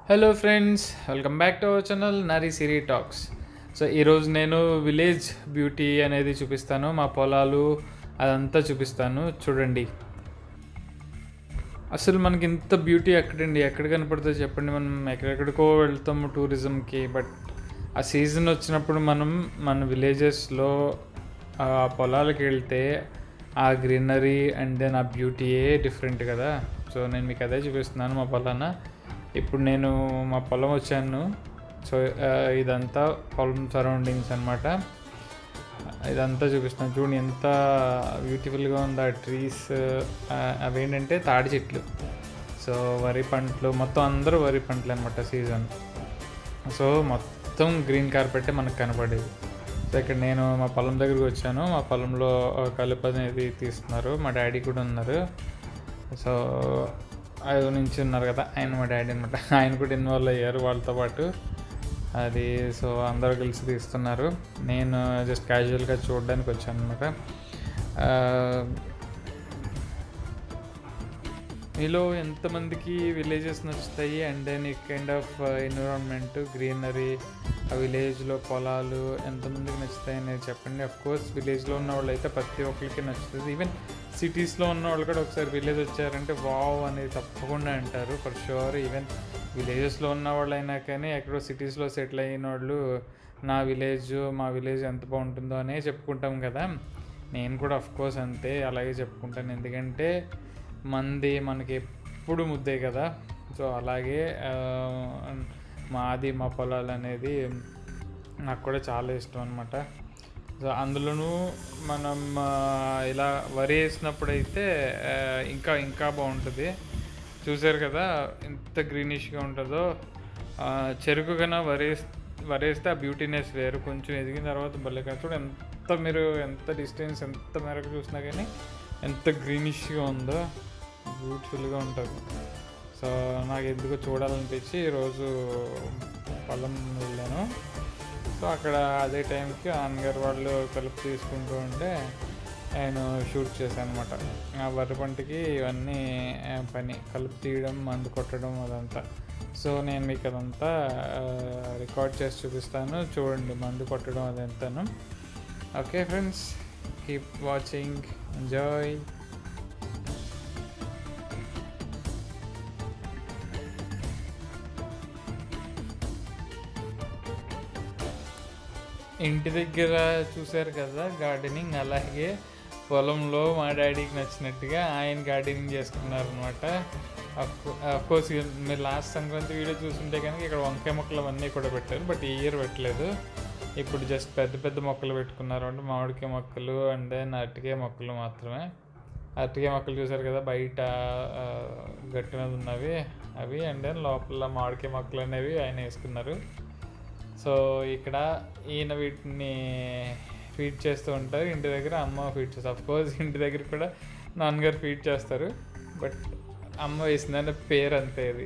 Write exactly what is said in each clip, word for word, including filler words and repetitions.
Hello friends, welcome back to our channel Nari Siri talks. So ఈరోజు నేను village beauty అనేది చూపిస్తాను. మా పొలాలు అదంతా చూపిస్తాను, చూడండి. అసలు మనకి ఇంత బ్యూటీ ఎక్కడండి, ఎక్కడ కనపడుతుందో చెప్పండి. మనం ఎక్కడెక్కడికో వెళ్తాము టూరిజంకి, బట్ ఆ సీజన్ వచ్చినప్పుడు మనం మన విలేజెస్లో ఆ పొలాలకి వెళ్తే ఆ గ్రీనరీ అండ్ దెన్ ఆ బ్యూటీయే డిఫరెంట్ కదా. సో నేను మీకు అదే చూపిస్తున్నాను మా పొలాన. ఇప్పుడు నేను మా పొలం వచ్చాను. సో ఇదంతా పొలం సరౌండింగ్స్ అనమాట. ఇదంతా చూపిస్తున్నాను, చూడండి ఎంత బ్యూటిఫుల్గా ఉంది. ఆ ట్రీస్ అవేంటంటే తాడి చెట్లు. సో వరి పంటలు మొత్తం, అందరూ వరి పంటలు అనమాట సీజన్. సో మొత్తం గ్రీన్ కార్పెట్టే మనకు కనపడేది. సో ఇక్కడ నేను మా పొలం దగ్గరికి వచ్చాను. మా పొలంలో కలుపు అనేది తీస్తున్నారు. మా డాడీ కూడా ఉన్నారు. సో ఐదు నుంచి ఉన్నారు కదా, ఆయన మా డాడీ అనమాట. ఆయన కూడా ఇన్వాల్వ్ అయ్యారు వాళ్ళతో పాటు. అది సో అందరూ కలిసి తీస్తున్నారు. నేను జస్ట్ క్యాజువల్గా చూడడానికి వచ్చాను అనమాట. మీలో ఎంతమందికి విలేజెస్ నచ్చుతాయి అండ్ దెన్ ఈ కైండ్ ఆఫ్ ఎన్విరాన్మెంట్, గ్రీనరీ, ఆ విలేజ్లో పొలాలు ఎంతమందికి నచ్చుతాయి అనేది చెప్పండి. అఫ్కోర్స్ విలేజ్లో ఉన్న వాళ్ళు అయితే ప్రతి ఒక్కరికి నచ్చుతుంది. ఈవెన్ సిటీస్లో ఉన్న వాళ్ళు కూడా ఒకసారి విలేజ్ వచ్చారంటే వావ్ అనేది తప్పకుండా అంటారు ఫర్ షూర్. ఈవెన్ విలేజెస్లో ఉన్న వాళ్ళు అయినా కానీ ఎక్కడో సిటీస్లో సెటిల్ అయిన వాళ్ళు నా విలేజ్, మా విలేజ్ ఎంత బాగుంటుందో అనే చెప్పుకుంటాం కదా. నేను కూడా అఫ్కోర్స్ అంతే, అలాగే చెప్పుకుంటాను. ఎందుకంటే మంది మనకి ఎప్పుడు ముద్దే కదా. సో అలాగే మాది, మా పొలాలు అనేది నాకు కూడా చాలా ఇష్టం అనమాట. సో అందులోనూ మనం ఇలా వరి వేసినప్పుడు అయితే ఇంకా ఇంకా బాగుంటుంది. చూసారు కదా ఎంత గ్రీనిష్గా ఉంటుందో. చెరుకు కన్నా వరి వరేస్తే ఆ బ్యూటీనెస్ వేరు. కొంచెం ఎదిగిన తర్వాత భలే కదా. చూడు ఎంత, మీరు ఎంత డిస్టెన్స్ ఎంత మేరకు చూసినా కానీ ఎంత గ్రీనిష్గా ఉందో, బ్యూటిఫుల్గా ఉంటుంది. సో నాకు ఎందుకో చూడాలనిపించి ఈరోజు పొలం వెళ్ళాను. సో అక్కడ అదే టైంకి నాన్నగారు వాళ్ళు కలుపు తీసుకుంటూ ఉంటే నేను షూట్ చేశాను అనమాట. ఆ వరి పంటకి ఇవన్నీ పని, కలుపు తీయడం, మందు కొట్టడం అదంతా. సో నేను మీకు అదంతా రికార్డ్ చేసి చూపిస్తాను, చూడండి మందు కొట్టడం అదంతాను. Okay friends, keep watching, enjoy. ఇంటి దగ్గర చూశారు కదా గార్డెనింగ్, అలాగే పొలంలో మా డాడీకి నచ్చినట్టుగా ఆయన గార్డెనింగ్ చేసుకున్నారు అనమాట. అఫ్కోర్స్ మీరు లాస్ట్ సంక్రాంతి వీడియో చూస్తుంటే కనుక ఇక్కడ వంకాయ మొక్కలు అవన్నీ కూడా పెట్టారు, బట్ ఈ ఇయర్ పెట్టలేదు. ఇప్పుడు జస్ట్ పెద్ద పెద్ద మొక్కలు పెట్టుకున్నారు అంటే మామిడికాయ మొక్కలు అండ్ దెన్ అరటికాయ మొక్కలు మాత్రమే. అరటికాయ మొక్కలు చూసారు కదా బయట గట్టి మీద ఉన్నవి అవి, అండ్ దెన్ లోపల మామిడికాయ మొక్కలు అనేవి ఆయన వేసుకున్నారు. సో ఇక్కడ ఈయన వీటిని ఫీడ్ చేస్తూ ఉంటారు. ఇంటి దగ్గర అమ్మ ఫీడ్ చేస్తారు. అఫ్కోర్స్ ఇంటి దగ్గర కూడా నాన్నగారు ఫీడ్ చేస్తారు, బట్ అమ్మ వేసిందనే పేరు అంతే ఇది.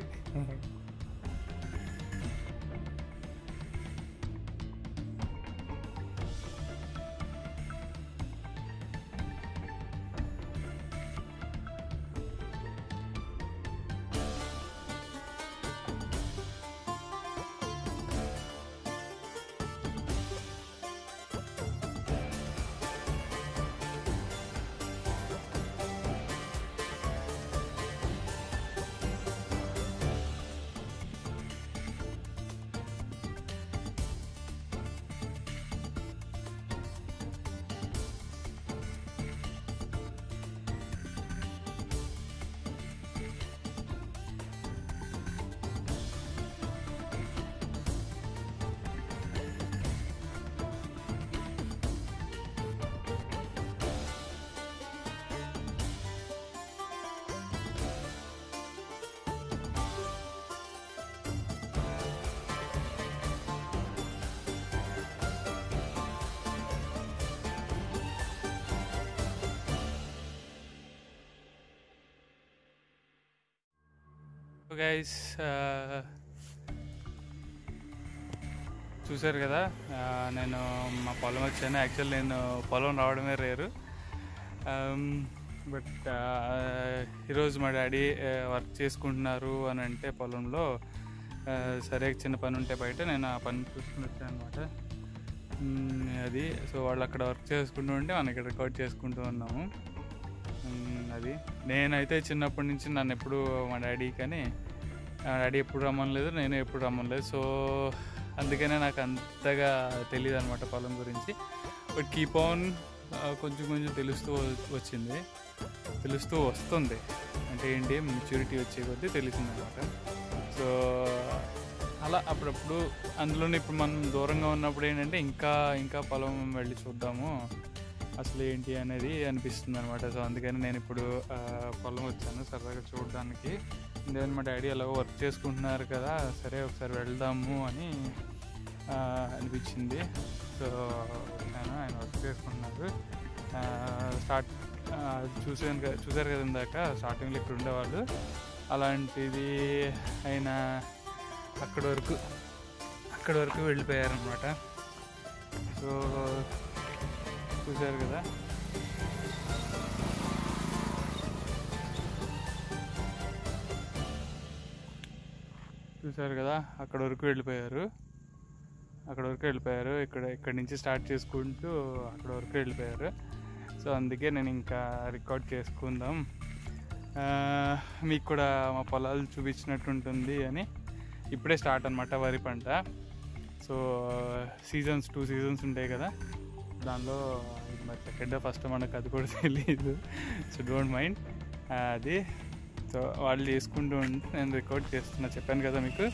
గైస్ చూసారు కదా, నేను మా పొలం వచ్చాను. యాక్చువల్ నేను పొలం రావడమే రేరు, బట్ ఈరోజు మా డాడీ వర్క్ చేసుకుంటున్నారు అని అంటే పొలంలో సరే చిన్న పని ఉంటే బయట నేను ఆ పని చూసుకుని వచ్చాను అనమాట. అది సో వాళ్ళు అక్కడ వర్క్ చేసుకుంటూ ఉంటే మనం ఇక్కడ రికార్డ్ చేసుకుంటూ ఉన్నాము. అది నేనైతే చిన్నప్పటి నుంచి నన్ను ఎప్పుడు మా డాడీ కానీ డాడీ ఎప్పుడు రమ్మనలేదు, నేను ఎప్పుడు రమ్మనలేదు. సో అందుకనే నాకు అంతగా తెలియదు అనమాట పొలం గురించి. బట్ కీప్ ఆన్ కొంచెం కొంచెం తెలుస్తూ వచ్చింది, తెలుస్తూ వస్తుంది. అంటే ఏంటి మెచ్యూరిటీ వచ్చే కొద్దీ తెలిసింది అనమాట. సో అలా అప్పుడప్పుడు అందులోనే ఇప్పుడు మనం దూరంగా ఉన్నప్పుడు ఏంటంటే ఇంకా ఇంకా పొలం వెళ్ళి చూద్దాము అసలు ఏంటి అనేది అనిపిస్తుంది అనమాట. సో అందుకని నేను ఇప్పుడు పొలం వచ్చాను సరదాగా చూడడానికి. ఎందుకంటే మా డాడీ ఎలాగో వర్క్ చేసుకుంటున్నారు కదా, సరే ఒకసారి వెళ్దాము అని అనిపించింది. సో నేను ఆయన వర్క్ చేసుకుంటున్నారు. స్టార్ట్ చూసాను కదా చూసారు కదా ఇందాక స్టార్టింగ్లో ఇక్కడ ఉండేవాళ్ళు. అలాంటిది ఆయన అక్కడి వరకు అక్కడి వరకు వెళ్ళిపోయారనమాట. సో చూసారు కదా, చూసారు కదా అక్కడ వరకు వెళ్ళిపోయారు అక్కడ వరకు వెళ్ళిపోయారు ఇక్కడ ఇక్కడి నుంచి స్టార్ట్ చేసుకుంటూ అక్కడ వరకు వెళ్ళిపోయారు. సో అందుకే నేను ఇంకా రికార్డ్ చేసుకుందాం, మీకు కూడా మా పొలాలు చూపించినట్టు ఉంటుంది అని. ఇప్పుడే స్టార్ట్ అనమాట వరి పంట. సో సీజన్స్ టూ సీజన్స్ ఉంటాయి కదా, దానిలో ఇది మరి సెకండ్ ఫస్ట్ మనకు అది కూడా తెలియదు. సో డోంట్ మైండ్ అది. సో వాళ్ళు చేసుకుంటూ ఉంటే నేను రికార్డ్ చేస్తున్నా, చెప్పాను కదా మీకు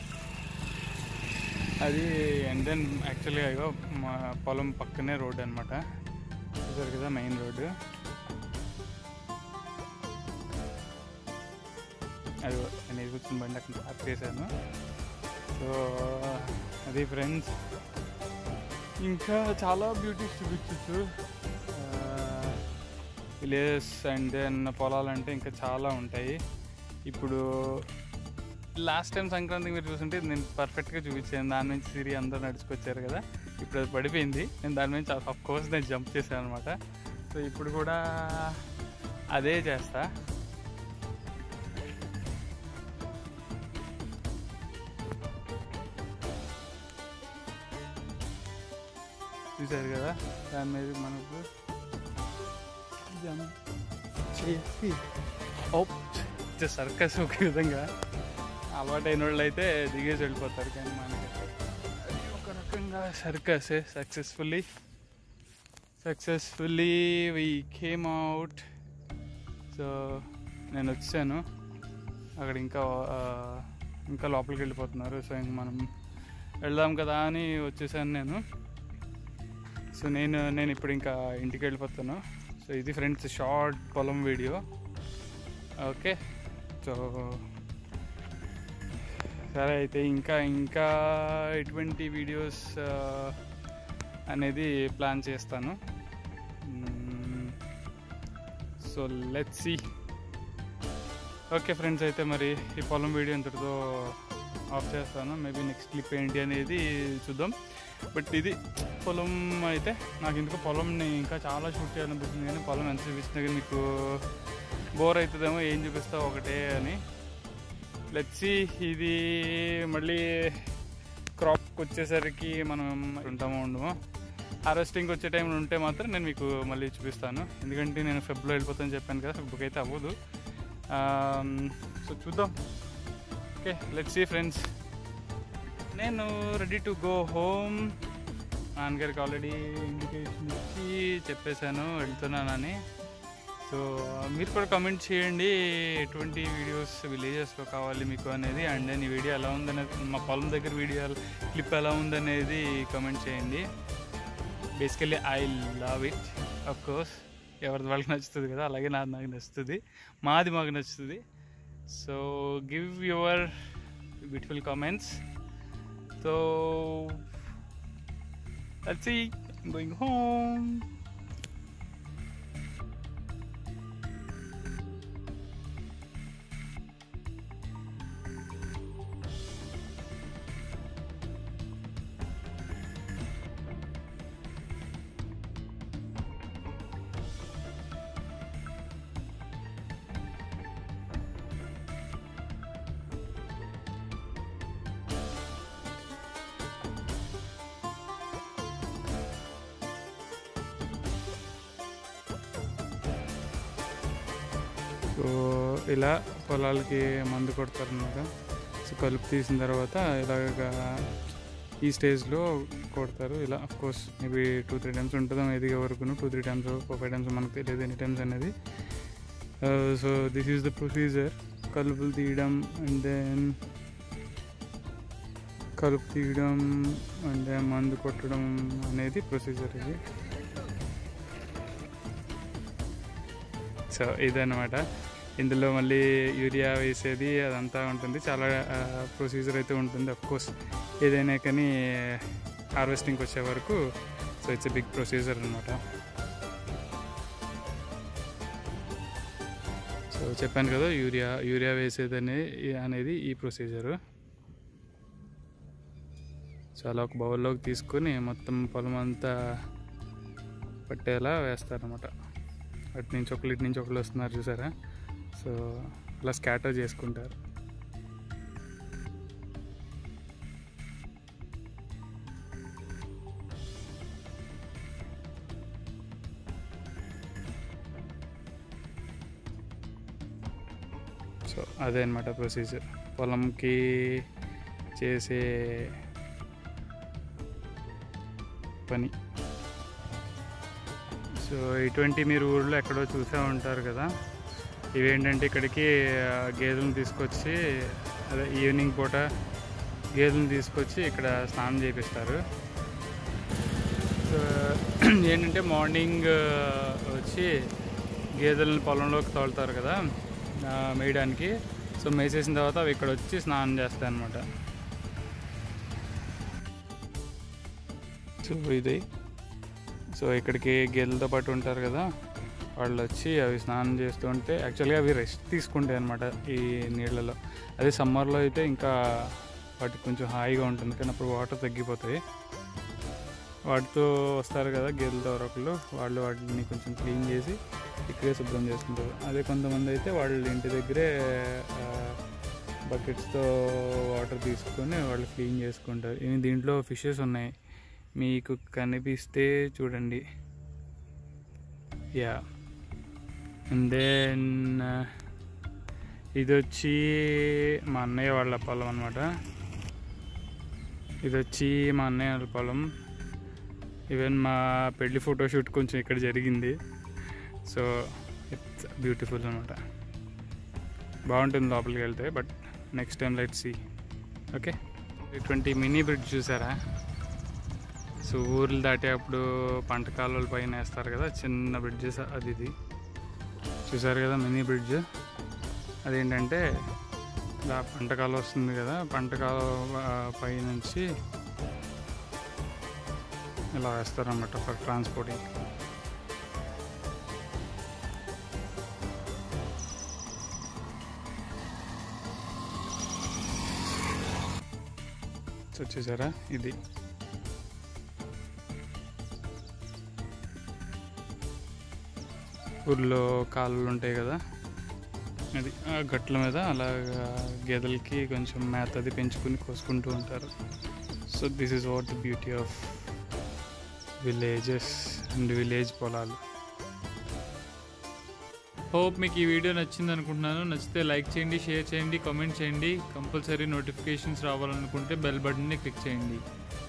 అది. అండ్ దెన్ యాక్చువల్గా ఇగో మా పొలం పక్కనే రోడ్ అనమాట, చూసారు కదా మెయిన్ రోడ్డు. అది నేను కూర్చుని బండి అక్కడ పార్క్ చేశాను. సో అది ఫ్రెండ్స్, ఇంకా చాలా బ్యూటీస్ చూపించచ్చు విలేజెస్. అండ్ దెన్ పొలాలంటే ఇంకా చాలా ఉంటాయి. ఇప్పుడు లాస్ట్ టైం సంక్రాంతికి మీరు చూస్తుంటే నేను పర్ఫెక్ట్గా చూపించాను, దాని నుంచి సిరి అందరూ నడుచుకొచ్చారు కదా. ఇప్పుడు అది పడిపోయింది, నేను దాని నుంచి ఆఫ్ కోర్స్ నేను జంప్ చేశాను అనమాట. సో ఇప్పుడు కూడా అదే చేస్తా. చూసారు కదా దాని మీద మనకు జంప్ చేసి సర్కస్ ఒక విధంగా అలవాటైన వాళ్ళు అయితే దిగేసి వెళ్ళిపోతారు, కానీ మనకి అది ఒక రకంగా circus. Successfully successfully we came out. So నేను వచ్చాను, అక్కడ ఇంకా ఇంకా లోపలికి వెళ్ళిపోతున్నారు. సో ఇంక మనం వెళ్దాం కదా అని వచ్చేసాను నేను. సో నేను నేను ఇప్పుడు ఇంకా ఇంటికి వెళ్ళిపోతాను. సో ఇది ఫ్రెండ్స్ షార్ట్ పొలం వీడియో. ఓకే, సో సరే అయితే ఇంకా ఇంకా ఎటువంటి వీడియోస్ అనేది ప్లాన్ చేస్తాను. So let's see. Okay friends, అయితే మరి ఈ పొలం వీడియో ఇంతటితో ఆఫ్ చేస్తాను. మేబీ నెక్స్ట్ క్లిప్ ఏంటి అనేది చూద్దాం. బట్ ఇది పొలం అయితే నాకు ఎందుకు పొలంని ఇంకా చాలా షూట్ చేయాలనిపిస్తుంది, కానీ పొలం ఎంత చూపిస్తున్నా కానీ మీకు బోర్ అవుతుందేమో, ఏం చూపిస్తావు ఒకటే అని. Let's see. ఇది మళ్ళీ క్రాప్కి వచ్చేసరికి మనం ఉంటామో ఉండమో. హార్వెస్టింగ్కి వచ్చే టైంలో ఉంటే మాత్రం నేను మీకు మళ్ళీ చూపిస్తాను, ఎందుకంటే నేను ఫెబ్లో వెళ్ళిపోతాను చెప్పాను కదా, ఫెబ్కి అయితే అవ్వదు. సో చూద్దాం. Okay, let's see friends. నేను రెడీ టు గో హోమ్. నాన్నగారికి ఆల్రెడీ ఇండికేషన్ ఇచ్చి చెప్పేశాను వెళ్తున్నానని. సో మీరు కూడా కామెంట్ చేయండి ఎటువంటి వీడియోస్ విలేజెస్లో కావాలి మీకు అనేది. అండ్ దెన్ ఈ వీడియో ఎలా ఉందనేది, మా పొలం దగ్గర వీడియో క్లిప్ ఎలా ఉందనేది కామెంట్ చేయండి. Basically I love it. Of course ఎవరిది వాళ్ళకి నచ్చుతుంది కదా, అలాగే నాది నాకు నచ్చుతుంది, మాది మాకు నచ్చుతుంది. So give your beautiful comments. So let's see. I'm going home. So ఇలా పొలాలకి మందు కొడతారన్నమాట. సో కలుపు తీసిన తర్వాత ఇలాగ ఈ స్టేజ్లో కొడతారు. ఇలా of course maybe two three times ఉంటుందో ఎదిగే వరకు, two three times four five times మనకు తెలియదు ఎనీ టైమ్స్ అనేది. So this is the procedure. కలుపులు తీయడం అండ్ దెన్ కలుపు తీయడం అండ్ దెన్ మందు కొట్టడం అనేది ప్రొసీజర్ ఇది. సో ఇదన్నమాట. ఇందులో మళ్ళీ యూరియా వేసేది అదంతా ఉంటుంది, చాలా ప్రొసీజర్ అయితే ఉంటుంది. అఫ్కోర్స్ ఏదైనా కానీ హార్వెస్టింగ్కి వచ్చే వరకు so it's a big procedure అనమాట. సో చెప్పాను కదా యూరియా యూరియా వేసేది అనేది అనేది ఈ ప్రొసీజరు. సో అలా ఒక బౌల్లోకి తీసుకొని మొత్తం పొలం అంతా పట్టేలా వేస్తారనమాట. అటు నుంచి ఒకళ్ళు ఇటు నుంచి ఒకళ్ళు వస్తున్నారు చూసారా. సో అలా స్కాటర్ చేసుకుంటారు. సో అదే అనమాట ప్రొసీజర్ పొలంకి చేసే పని. సో ఇటువంటి మీరు ఊళ్ళో ఎక్కడో చూసే ఉంటారు కదా. ఇవేంటంటే ఇక్కడికి గేదెలను తీసుకొచ్చి అదే ఈవినింగ్ పూట గేదెలను తీసుకొచ్చి ఇక్కడ స్నానం చేపిస్తారు. సో ఏంటంటే మార్నింగ్ వచ్చి గేదెలను పొలంలోకి తోలుతారు కదా మేయడానికి. సో మేసేసిన తర్వాత అవి ఇక్కడ వచ్చి స్నానం చేస్తాయి అన్నమాట. సో ఇది సో ఇక్కడికి గేదెలతో పాటు ఉంటారు కదా, వాళ్ళు వచ్చి అవి స్నానం చేస్తుంటే యాక్చువల్గా అవి రెస్ట్ తీసుకుంటాయి అన్నమాట ఈ నీళ్ళలో. అదే సమ్మర్లో అయితే ఇంకా వాటికి కొంచెం హాయిగా ఉంటుంది, కానీ అప్పుడు వాటర్ తగ్గిపోతాయి. వాటితో వస్తారు కదా గేదెలతో ఒకళ్ళు, వాళ్ళు వాటిని కొంచెం క్లీన్ చేసి ఇక్కడే శుభ్రం చేసుకుంటారు. అదే కొంతమంది అయితే వాళ్ళు ఇంటి దగ్గరే బకెట్స్తో వాటర్ తీసుకొని వాళ్ళు క్లీన్ చేసుకుంటారు. ఇవి దీంట్లో ఫిషెస్ ఉన్నాయి, మీకు కనిపిస్తే చూడండి. యా అండ్ దెన్ ఇది వచ్చి మా అన్నయ్య వాళ్ళ పొలం అనమాట. ఇది వచ్చి మా అన్నయ్య వాళ్ళ పొలం. ఈవెన్ మా పెళ్లి ఫోటోషూట్ కొంచెం ఇక్కడ జరిగింది. సో ఇట్స్ బ్యూటిఫుల్ అనమాట, బాగుంటుంది లోపలికి వెళ్తే. But next time let's see. Okay, ఇటువంటి మినీ బ్రిడ్జ్ చూసారా. సో ఊర్లు దాటేటప్పుడు పంట కాలువల పైన వేస్తారు కదా చిన్న బ్రిడ్జెస్, అది ఇది చూసారు కదా మినీ బ్రిడ్జ్. అదేంటంటే ఇలా పంట కాలువ వస్తుంది కదా, పంట కాలువ పై నుంచి ఇలా వేస్తారన్నమాట ఫర్ ట్రాన్స్పోర్టింగ్. సో చూసారా ఇది ఊర్లో కాలువలు ఉంటాయి కదా, అది ఆ గట్ల మీద అలాగా గేదెలకి కొంచెం మేత అది పెంచుకుని కోసుకుంటూ ఉంటారు. So this is what the beauty of villages and village పొలాలు. హోప్ మీకు ఈ వీడియో నచ్చింది అనుకుంటున్నాను. నచ్చితే లైక్ చేయండి, షేర్ చేయండి, కామెంట్ చేయండి. కంపల్సరీ నోటిఫికేషన్స్ రావాలనుకుంటే బెల్ బటన్ని క్లిక్ చేయండి.